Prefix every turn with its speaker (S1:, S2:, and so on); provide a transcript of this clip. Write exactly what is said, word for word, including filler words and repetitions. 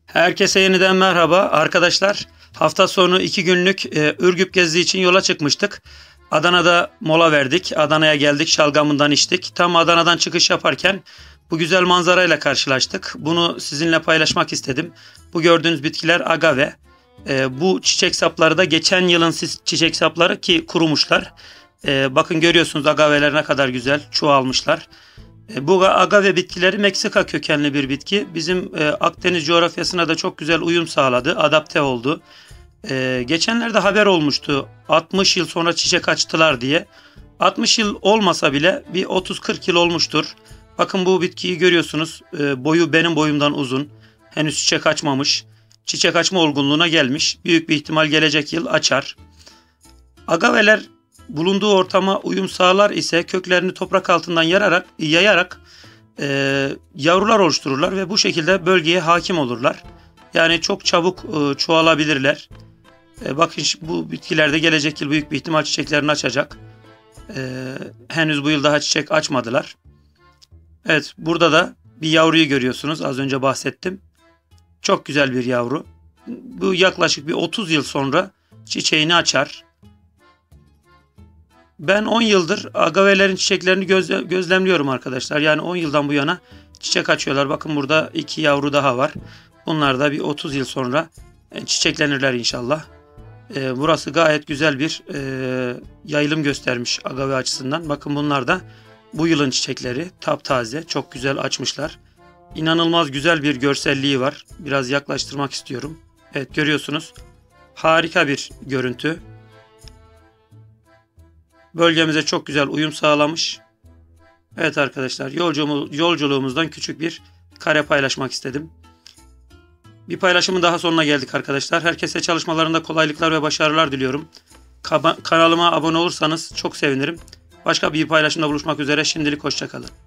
S1: Herkese yeniden merhaba arkadaşlar. Hafta sonu iki günlük e, Ürgüp gezisi için yola çıkmıştık. Adana'da mola verdik. Adana'ya geldik, şalgamından içtik. Tam Adana'dan çıkış yaparken bu güzel manzarayla karşılaştık. Bunu sizinle paylaşmak istedim. Bu gördüğünüz bitkiler agave. E, bu çiçek sapları da geçen yılın çiçek sapları ki kurumuşlar. E, bakın görüyorsunuz agaveler ne kadar güzel çoğalmışlar. Bu agave bitkileri Meksika kökenli bir bitki. Bizim e, Akdeniz coğrafyasına da çok güzel uyum sağladı, adapte oldu. E, geçenlerde haber olmuştu altmış yıl sonra çiçek açtılar diye. altmış yıl olmasa bile bir otuz kırk yıl olmuştur. Bakın bu bitkiyi görüyorsunuz. E, boyu benim boyumdan uzun. Henüz çiçek açmamış. Çiçek açma olgunluğuna gelmiş. Büyük bir ihtimal gelecek yıl açar. Agaveler bulunduğu ortama uyum sağlar ise köklerini toprak altından yararak, yayarak e, yavrular oluştururlar ve bu şekilde bölgeye hakim olurlar. Yani çok çabuk e, çoğalabilirler. E, bakın bu bitkilerde gelecek yıl büyük bir ihtimal çiçeklerini açacak. E, henüz bu yıl daha çiçek açmadılar. Evet, burada da bir yavruyu görüyorsunuz. Az önce bahsettim. Çok güzel bir yavru. Bu yaklaşık bir otuz yıl sonra çiçeğini açar. Ben on yıldır agavelerin çiçeklerini gözle, gözlemliyorum arkadaşlar. Yani on yıldan bu yana çiçek açıyorlar. Bakın burada iki yavru daha var. Bunlar da bir otuz yıl sonra çiçeklenirler inşallah. Ee, burası gayet güzel bir e, yayılım göstermiş agave açısından. Bakın bunlar da bu yılın çiçekleri. Taptaze, çok güzel açmışlar. İnanılmaz güzel bir görselliği var. Biraz yaklaştırmak istiyorum. Evet, görüyorsunuz. Harika bir görüntü. Bölgemize çok güzel uyum sağlamış. Evet arkadaşlar, yolculuğumuzdan küçük bir kare paylaşmak istedim. Bir paylaşımın daha sonuna geldik arkadaşlar. Herkese çalışmalarında kolaylıklar ve başarılar diliyorum. Kanalıma abone olursanız çok sevinirim. Başka bir paylaşımda buluşmak üzere. Şimdilik hoşça kalın.